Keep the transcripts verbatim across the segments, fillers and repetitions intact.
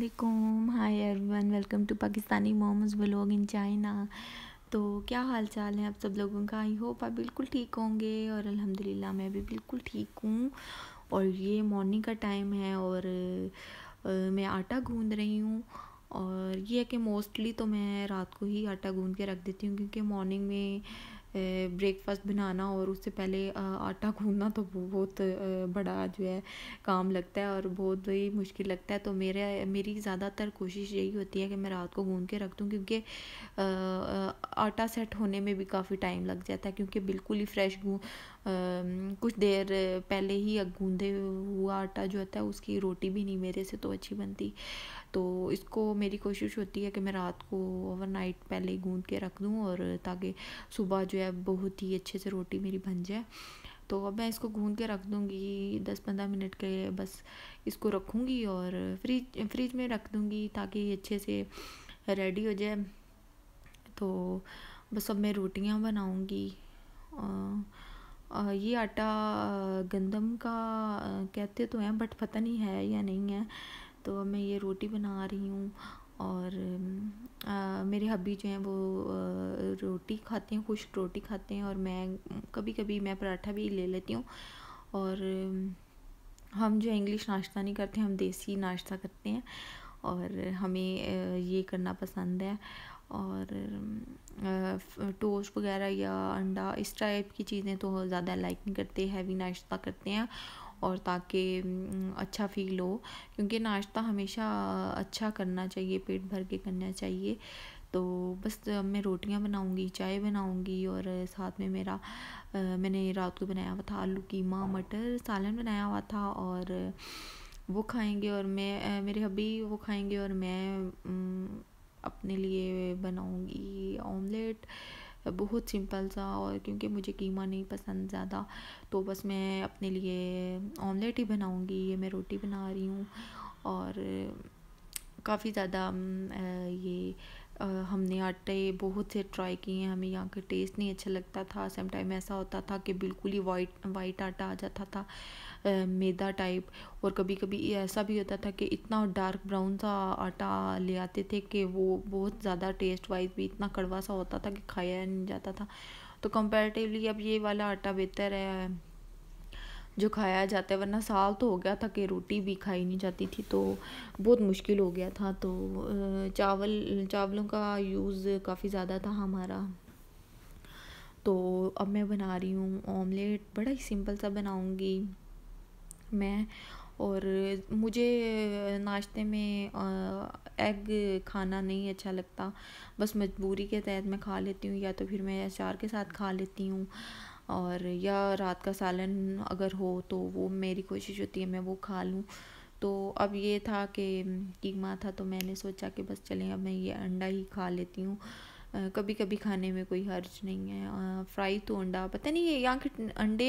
वालेकुम, hi everyone, welcome to Pakistani momos vlog in China. तो क्या हाल चाल है आप सब लोगों का? आई होप आप बिल्कुल ठीक होंगे और अल्हम्दुलिल्लाह मैं भी बिल्कुल ठीक हूँ। और ये मॉर्निंग का टाइम है और आ, मैं आटा गूंद रही हूँ। और ये है कि मोस्टली तो मैं रात को ही आटा गूंद के रख देती हूँ, क्योंकि मॉर्निंग में ब्रेकफास्ट बनाना और उससे पहले आटा गूंदना तो बहुत बड़ा जो है काम लगता है और बहुत ही मुश्किल लगता है। तो मेरे मेरी ज़्यादातर कोशिश यही होती है कि मैं रात को गूंद के रख दूँ, क्योंकि आटा सेट होने में भी काफ़ी टाइम लग जाता है, क्योंकि बिल्कुल ही फ्रेश गूँ कुछ देर पहले ही गूंदे हुआ आटा जो होता है उसकी रोटी भी नहीं मेरे से तो अच्छी बनती। तो इसको मेरी कोशिश होती है कि मैं रात को ओवरनाइट पहले ही गूंद के रख दूं, और ताकि सुबह जो है बहुत ही अच्छे से रोटी मेरी बन जाए। तो अब मैं इसको गूंद के रख दूंगी दस पंद्रह मिनट के लिए, बस इसको रखूंगी और फ्रिज फ्रिज में रख दूंगी ताकि अच्छे से रेडी हो जाए। तो बस अब मैं रोटियां बनाऊंगी। ये आटा गंदम का कहते तो हैं, बट पता नहीं है या नहीं है। तो अब मैं ये रोटी बना रही हूँ और आ, मेरे हब्बी जो हैं वो आ, रोटी खाते हैं, खुश्क रोटी खाते हैं, और मैं कभी कभी मैं पराठा भी ले लेती हूँ। और हम जो इंग्लिश नाश्ता नहीं करते, हम देसी नाश्ता करते हैं और हमें ये करना पसंद है। और टोस्ट वगैरह या अंडा इस टाइप की चीज़ें तो ज़्यादा लाइक नहीं करते, हैवी नाश्ता करते हैं और ताकि अच्छा फील हो, क्योंकि नाश्ता हमेशा अच्छा करना चाहिए, पेट भर के करना चाहिए। तो बस मैं रोटियां बनाऊंगी, चाय बनाऊंगी और साथ में मेरा आ, मैंने रात को बनाया हुआ था आलू कीमा मटर सालन बनाया हुआ था, और वो खाएंगे और मैं मेरे हब्बी वो खाएंगे, और मैं अपने लिए बनाऊंगी ऑमलेट, बहुत सिंपल सा। और क्योंकि मुझे कीमा नहीं पसंद ज़्यादा, तो बस मैं अपने लिए ऑमलेट ही बनाऊंगी। ये मैं रोटी बना रही हूँ और काफ़ी ज़्यादा ये आ, हमने आटे बहुत से ट्राई किए हैं, हमें यहाँ का टेस्ट नहीं अच्छा लगता था। सम टाइम ऐसा होता था कि बिल्कुल ही वाइट वाइट आटा आ जाता था, आ, मैदा टाइप, और कभी कभी ऐसा भी होता था कि इतना डार्क ब्राउन सा आटा ले आते थे कि वो बहुत ज़्यादा टेस्ट वाइज भी इतना कड़वा सा होता था कि खाया नहीं जाता था। तो कंपैरेटिवली अब ये वाला आटा बेहतर है जो खाया जाता है, वरना साल तो हो गया था कि रोटी भी खाई नहीं जाती थी, तो बहुत मुश्किल हो गया था। तो चावल चावलों का यूज़ काफ़ी ज़्यादा था हमारा। तो अब मैं बना रही हूँ ऑमलेट, बड़ा ही सिंपल सा बनाऊँगी मैं। और मुझे नाश्ते में एग खाना नहीं अच्छा लगता, बस मजबूरी के तहत मैं खा लेती हूँ, या तो फिर मैं अचार के साथ खा लेती हूँ, और या रात का सालन अगर हो तो वो मेरी कोशिश होती है मैं वो खा लूँ। तो अब ये था कि कीमा था, तो मैंने सोचा कि बस चलें अब मैं ये अंडा ही खा लेती हूँ, कभी कभी खाने में कोई हर्ज नहीं है। फ्राई तो अंडा पता नहीं है, यहाँ के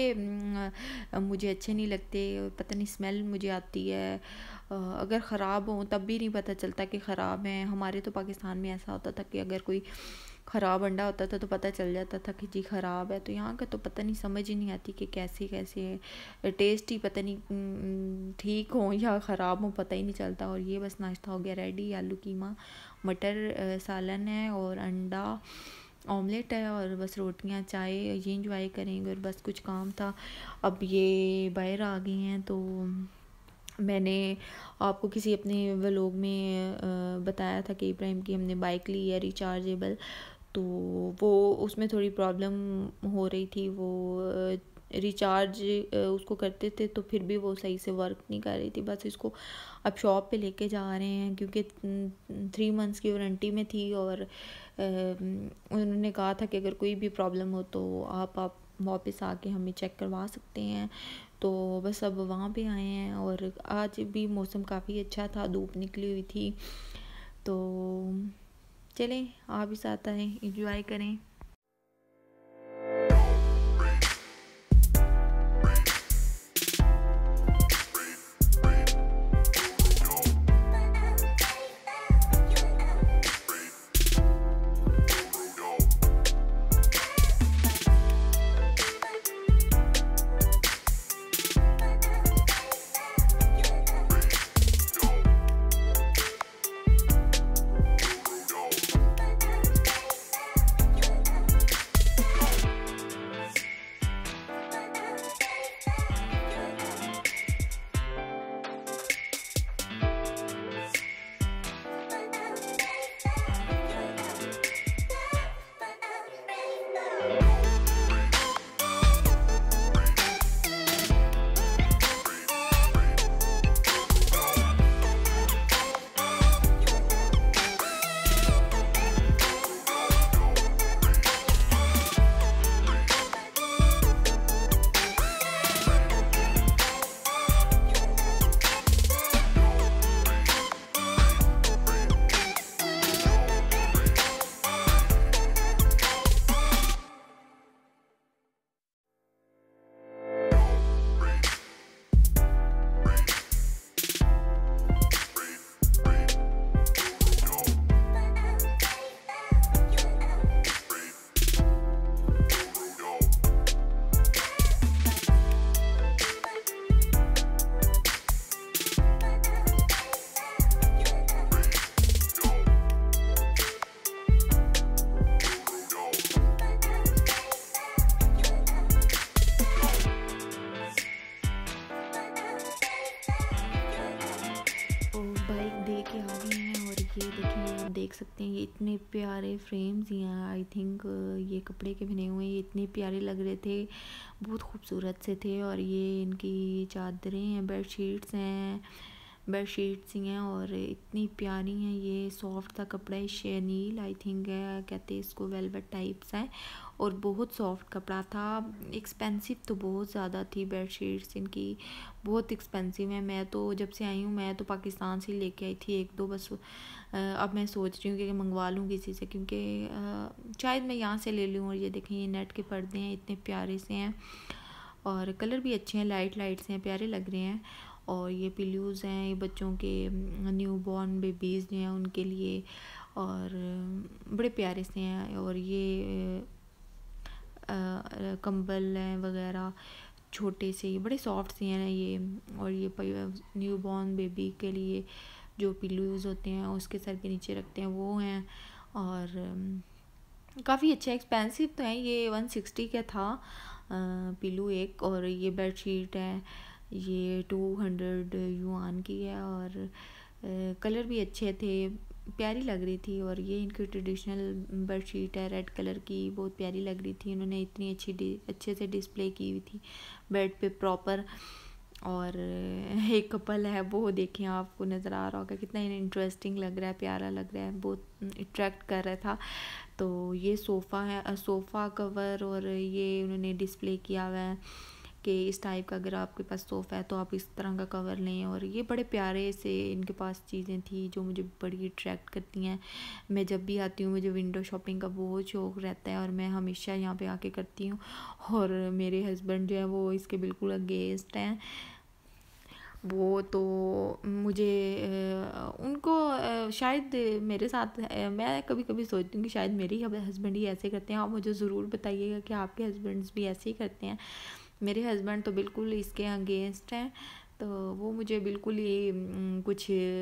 अंडे मुझे अच्छे नहीं लगते, पता नहीं स्मेल मुझे आती है, अगर ख़राब हो तब भी नहीं पता चलता कि ख़राब है। हमारे तो पाकिस्तान में ऐसा होता था कि अगर कोई ख़राब अंडा होता था तो पता चल जाता था कि जी ख़राब है। तो यहाँ का तो पता नहीं, समझ ही नहीं आती कि कैसे कैसे टेस्ट ही पता नहीं ठीक हो या ख़राब हो, पता ही नहीं चलता। और ये बस नाश्ता हो गया रेडी, आलू कीमा मटर सालन है और अंडा ऑमलेट है, और बस रोटियां चाय ये इंजॉय करेंगे। और बस कुछ काम था, अब ये बाहर आ गए हैं। तो मैंने आपको किसी अपने व्लॉग में बताया था कि इब्राहिम की हमने बाइक ली है रिचार्जेबल, तो वो उसमें थोड़ी प्रॉब्लम हो रही थी, वो रिचार्ज उसको करते थे तो फिर भी वो सही से वर्क नहीं कर रही थी। बस इसको अब शॉप पे लेके जा रहे हैं, क्योंकि थ्री मंथ्स की वारंटी में थी, और उन्होंने कहा था कि अगर कोई भी प्रॉब्लम हो तो आप आप वापस आके हमें चेक करवा सकते हैं। तो बस अब वहाँ पे आए हैं, और आज भी मौसम काफ़ी अच्छा था, धूप निकली हुई थी। तो चलें आप भी साथ आएँ, एंजॉय करें। दे के आ गए हैं। और ये देखिए, आप देख सकते हैं ये इतने प्यारे फ्रेम्स ही हैं। आई थिंक ये कपड़े के बने हुए हैं। ये इतने प्यारे लग रहे थे, बहुत खूबसूरत से थे। और ये इनकी चादरें हैं, बेड शीट्स हैं, बेड शीट्स ही हैं और इतनी प्यारी हैं। ये सॉफ्ट सा कपड़ा है, शेनील आई थिंक है, कहते हैं इसको, वेलवेट टाइप्स है और बहुत सॉफ्ट कपड़ा था। एक्सपेंसिव तो बहुत ज़्यादा थी बेड शीट्स इनकी, बहुत एक्सपेंसिव है। मैं तो जब से आई हूँ, मैं तो पाकिस्तान से लेके आई थी एक दो बस। अब मैं सोच रही हूँ कि मंगवा लूँ किसी से, क्योंकि शायद मैं यहाँ से ले लूँ। और ये देखें, ये नेट के पर्दे हैं, इतने प्यारे से हैं और कलर भी अच्छे हैं, लाइट लाइट से हैं, प्यारे लग रहे हैं। और ये पिल्यूज़ हैं, ये बच्चों के, न्यू बॉर्न बेबीज़ जो हैं उनके लिए, और बड़े प्यारे से हैं। और ये कंबल हैं वगैरह, छोटे से, ये बड़े सॉफ्ट से हैं ये। और ये न्यू बॉर्न बेबी के लिए जो पिल्यूज़ होते हैं उसके सर के नीचे रखते हैं वो हैं। और काफ़ी अच्छा, एक्सपेंसिव तो है ये, वन सिक्सटी का था पिल्लू एक। और ये बेड शीट है, ये टू हंड्रेड युआन की है। और कलर भी अच्छे थे, प्यारी लग रही थी। और ये इनकी ट्रेडिशनल बेड शीट है, रेड कलर की, बहुत प्यारी लग रही थी। इन्होंने इतनी अच्छी अच्छे से डिस्प्ले की हुई थी बेड पे प्रॉपर। और एक कपल है वो, देखें आपको नज़र आ रहा होगा, कितना इंटरेस्टिंग लग रहा है, प्यारा लग रहा है, बहुत अट्रैक्ट कर रहा था। तो ये सोफ़ा है, सोफ़ा कवर, और ये उन्होंने डिस्प्ले किया हुआ है कि इस टाइप का अगर आपके पास सोफ़ा है तो आप इस तरह का कवर लें। और ये बड़े प्यारे से इनके पास चीज़ें थी जो मुझे बड़ी अट्रैक्ट करती हैं। मैं जब भी आती हूँ, मुझे विंडो शॉपिंग का बहुत शौक़ रहता है और मैं हमेशा यहाँ पे आके करती हूँ। और मेरे हस्बैंड जो है वो इसके बिल्कुल अगेंस्ट हैं। वो तो मुझे उनको शायद मेरे साथ, मैं कभी कभी सोचती हूँ कि शायद मेरे ही हस्बैंड ही ऐसे करते हैं। आप मुझे ज़रूर बताइएगा कि आपके हस्बैंड्स भी ऐसे ही करते हैं। मेरे हस्बैंड तो बिल्कुल इसके अगेंस्ट हैं, तो वो मुझे बिल्कुल ही कुछ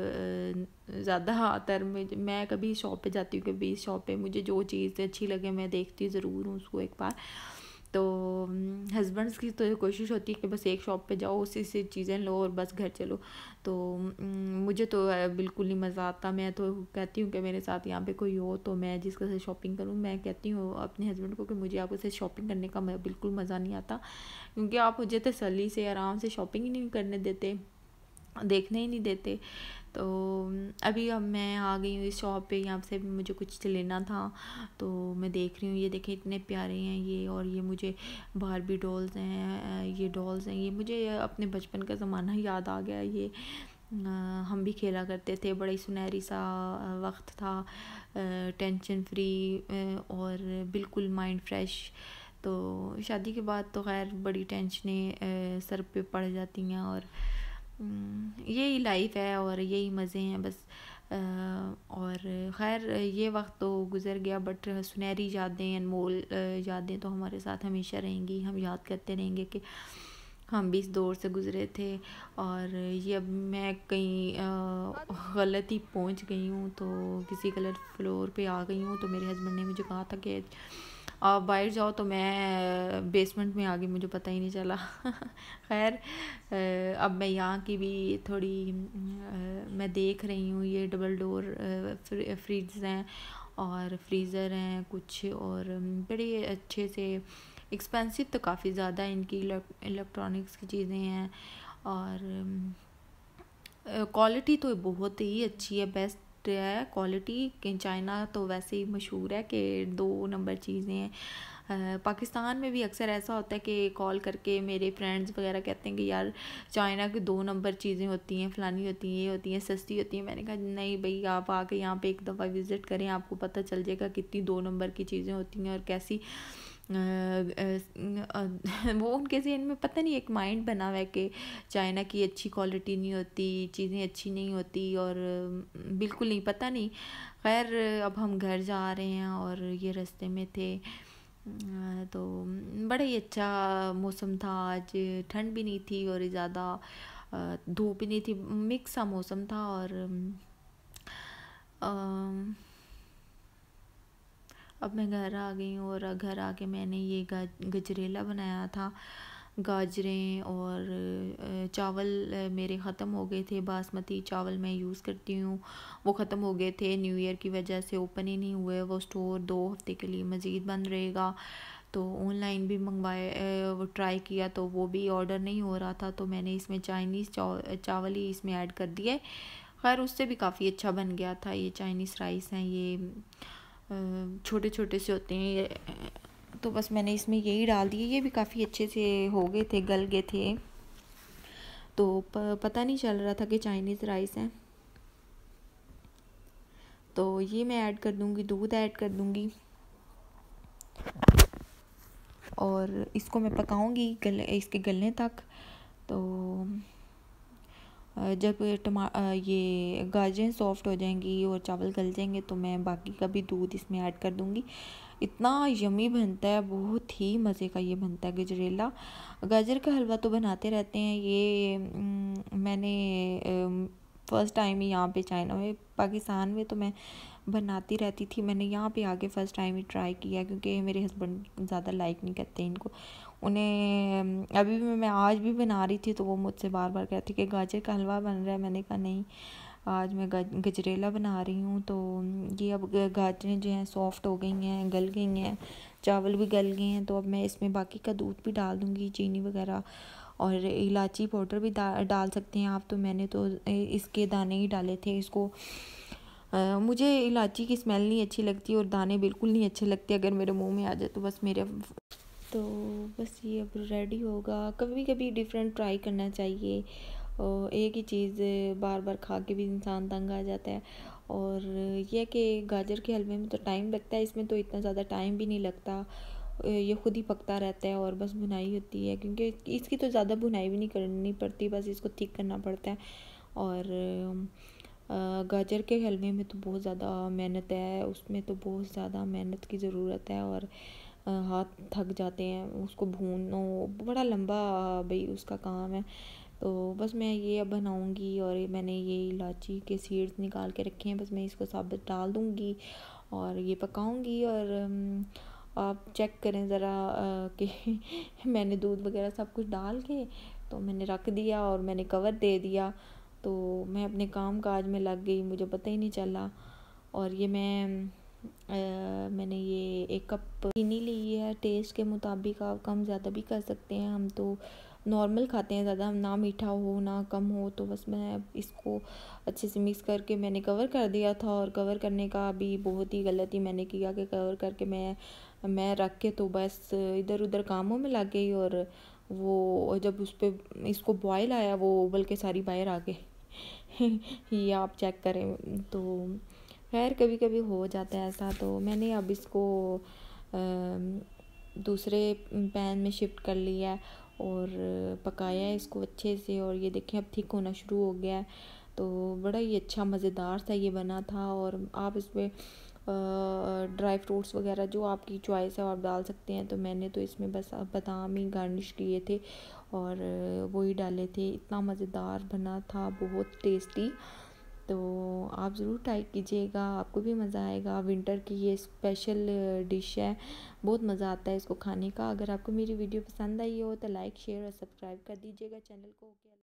ज़्यादा तर में, मैं कभी शॉप पे जाती हूँ, कभी शॉप पे मुझे जो चीज़ अच्छी लगे मैं देखती ज़रूर हूँ उसको एक बार। तो हस्बैंड्स की तो कोशिश होती है कि बस एक शॉप पे जाओ, उसी से चीज़ें लो और बस घर चलो। तो मुझे तो बिल्कुल नहीं मज़ा आता। मैं तो कहती हूँ कि मेरे साथ यहाँ पे कोई हो तो मैं जिसके साथ शॉपिंग करूँ, मैं कहती हूँ अपने हस्बैंड को कि मुझे आपके साथ शॉपिंग करने का बिल्कुल मज़ा नहीं आता, क्योंकि आप मुझे तसल्ली से आराम से शॉपिंग ही नहीं करने देते, देखने ही नहीं देते। तो अभी अब मैं आ गई हूँ इस शॉप पे, यहाँ से भी मुझे कुछ लेना था तो मैं देख रही हूँ। ये देखें इतने प्यारे हैं ये। और ये मुझे बारबी डॉल्स हैं, ये डॉल्स हैं, ये मुझे अपने बचपन का ज़माना याद आ गया। ये आ, हम भी खेला करते थे, बड़ा ही सुनहरी सा वक्त था, टेंशन फ्री और बिल्कुल माइंड फ्रेश। तो शादी के बाद तो खैर बड़ी टेंशनें सर पे पड़ जाती हैं और यही लाइफ है और यही मज़े हैं बस। और ख़ैर ये वक्त तो गुज़र गया, बट सुनहरी यादें, अनमोल यादें तो हमारे साथ हमेशा रहेंगी। हम याद करते रहेंगे कि हम भी इस दौर से गुज़रे थे। और ये अब मैं कहीं गलत ही पहुंच गई हूँ, तो किसी गलत फ्लोर पे आ गई हूँ। तो मेरे हस्बैंड ने मुझे कहा था कि आप बाहर जाओ, तो मैं बेसमेंट में आ गई, मुझे पता ही नहीं चला। खैर अब मैं यहाँ की भी थोड़ी मैं देख रही हूँ। ये डबल डोर फ्रिज हैं और फ्रीज़र हैं कुछ, और बड़े अच्छे से, एक्सपेंसिव तो काफ़ी ज़्यादा इनकी इलेक्ट्रॉनिक्स की चीज़ें हैं। और क्वालिटी तो बहुत ही अच्छी है, बेस्ट है क्वालिटी। चाइना तो वैसे ही मशहूर है कि दो नंबर चीज़ें हैं। पाकिस्तान में भी अक्सर ऐसा होता है कि कॉल करके मेरे फ्रेंड्स वगैरह कहते हैं कि यार चाइना की दो नंबर चीज़ें होती हैं, फ़लानी होती हैं, ये होती हैं, सस्ती होती हैं। मैंने कहा नहीं भाई, आप आके यहाँ पे एक दफ़ा विज़िट करें, आपको पता चल जाएगा कितनी दो नंबर की चीज़ें होती हैं और कैसी वो उनके ज़हन में पता नहीं एक माइंड बना हुआ है कि चाइना की अच्छी क्वालिटी नहीं होती, चीज़ें अच्छी नहीं होती, और बिल्कुल नहीं, पता नहीं। खैर अब हम घर जा रहे हैं और ये रास्ते में थे, तो बड़ा ही अच्छा मौसम था आज। ठंड भी नहीं थी और ज़्यादा धूप भी नहीं थी, मिक्स सा मौसम था। और आ, अब मैं घर आ गई हूँ और घर आके मैंने ये गजरेला बनाया था। गाजरें और अ, चावल अ, मेरे ख़त्म हो गए थे। बासमती चावल मैं यूज़ करती हूँ, वो ख़त्म हो गए थे। न्यू ईयर की वजह से ओपन ही नहीं हुए वो स्टोर, दो हफ्ते के लिए मज़ीद बंद रहेगा। तो ऑनलाइन भी मंगवाए, अ, वो ट्राई किया तो वो भी ऑर्डर नहीं हो रहा था, तो मैंने इसमें चाइनीज़ चावल ही इसमें ऐड कर दिया है। खैर उससे भी काफ़ी अच्छा बन गया था। ये चाइनीज़ राइस हैं, ये अ, छोटे छोटे से होते हैं ये, तो बस मैंने इसमें यही डाल दिए। ये भी काफ़ी अच्छे से हो गए थे, गल गए थे, तो प, पता नहीं चल रहा था कि चाइनीज़ राइस हैं। तो ये मैं ऐड कर दूँगी, दूध ऐड कर दूँगी और इसको मैं पकाऊँगी गल इसके गलने तक। तो जब टमा ये गाजरें सॉफ्ट हो जाएंगी और चावल गल जाएंगे तो मैं बाकी का भी दूध इसमें ऐड कर दूँगी। इतना यमी बनता है, बहुत ही मज़े का ये बनता है गजरेला। गाजर का हलवा तो बनाते रहते हैं, ये म, मैंने फ़र्स्ट टाइम ही यहाँ पे चाइना में, पाकिस्तान में तो मैं बनाती रहती थी, मैंने यहाँ पे आके फ़र्स्ट टाइम ही ट्राई किया क्योंकि मेरे हस्बैंड ज़्यादा लाइक नहीं करते इनको। उन्हें अभी भी मैं आज भी बना रही थी तो वो मुझसे बार बार कहती कि गाजर का हलवा बन रहा है। मैंने कहा नहीं, आज मैं गजरेला बना रही हूँ। तो ये अब गाजरें जो हैं सॉफ्ट हो गई हैं, गल गई हैं, चावल भी गल गए हैं, तो अब मैं इसमें बाकी का दूध भी डाल दूँगी, चीनी वगैरह और इलायची पाउडर भी डाल सकते हैं आप। तो मैंने तो इसके दाने ही डाले थे। इसको आ, मुझे इलायची की स्मेल नहीं अच्छी लगती और दाने बिल्कुल नहीं अच्छे लगते, अगर मेरे मुंह में आ जाए तो बस मेरे तो बस ये अब रेडी होगा। कभी कभी डिफरेंट ट्राई करना चाहिए, और एक ही चीज़ बार बार खा के भी इंसान तंग आ जाता है। और यह कि गाजर के हलवे में तो टाइम लगता है, इसमें तो इतना ज़्यादा टाइम भी नहीं लगता, ये खुद ही पकता रहता है और बस भुनाई होती है, क्योंकि इसकी तो ज़्यादा भुनाई भी नहीं करनी पड़ती, बस इसको थिक करना पड़ता है। और गाजर के हलवे में तो बहुत ज़्यादा मेहनत है, उसमें तो बहुत ज़्यादा मेहनत की ज़रूरत है और हाथ थक जाते हैं, उसको भूनो बड़ा लंबा भाई उसका काम है। तो बस मैं ये अब बनाऊंगी और मैंने ये इलायची के सीड्स निकाल के रखे हैं, बस मैं इसको साबुत डाल दूंगी और ये पकाऊंगी। और आप चेक करें ज़रा कि मैंने दूध वगैरह सब कुछ डाल के तो मैंने रख दिया और मैंने कवर दे दिया, तो मैं अपने काम काज में लग गई, मुझे पता ही नहीं चला। और ये मैं आ, मैंने ये एक कप चीनी ली है, टेस्ट के मुताबिक आप कम ज़्यादा भी कर सकते हैं, हम तो नॉर्मल खाते हैं, ज़्यादा ना मीठा हो ना कम हो। तो बस मैं इसको अच्छे से मिक्स करके मैंने कवर कर दिया था, और कवर करने का भी बहुत ही गलती मैंने किया कि कवर करके मैं मैं रख के तो बस इधर उधर कामों में लग गई, और वो जब उस पर इसको बॉयल आया वो उबल के सारी बाहर आ गई। ये आप चेक करें। तो खैर कभी कभी हो जाता है ऐसा। तो मैंने अब इसको दूसरे पैन में शिफ्ट कर लिया है और पकाया है इसको अच्छे से, और ये देखें अब थिक होना शुरू हो गया है। तो बड़ा ही अच्छा मज़ेदार सा ये बना था। और आप इसमें ड्राई फ्रूट्स वगैरह जो आपकी चॉइस है आप डाल सकते हैं। तो मैंने तो इसमें बस बादाम ही गार्निश किए थे और वही डाले थे। इतना मज़ेदार बना था, बहुत टेस्टी। तो आप ज़रूर ट्राई कीजिएगा, आपको भी मज़ा आएगा। विंटर की ये स्पेशल डिश है, बहुत मज़ा आता है इसको खाने का। अगर आपको मेरी वीडियो पसंद आई हो तो लाइक शेयर और सब्सक्राइब कर दीजिएगा चैनल को।